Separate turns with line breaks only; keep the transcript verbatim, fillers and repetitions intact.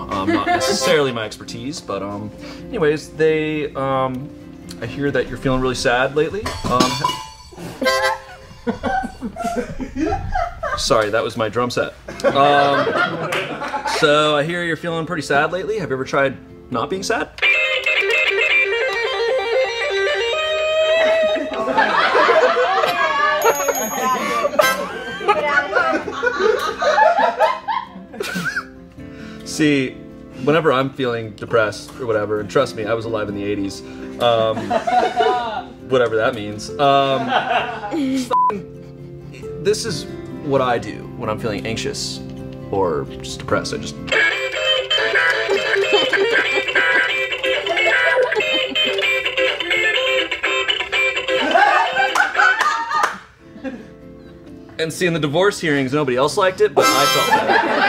Um, not necessarily my expertise, but um, anyways, they um, I hear that you're feeling really sad lately. Um, sorry, that was my drum set. Um, so I hear you're feeling pretty sad lately. Have you ever tried not being sad? See, whenever I'm feeling depressed or whatever, and trust me, I was alive in the eighties, um, whatever that means, um, this is what I do when I'm feeling anxious or just depressed. I just... And see, in the divorce hearings, nobody else liked it, but I felt bad.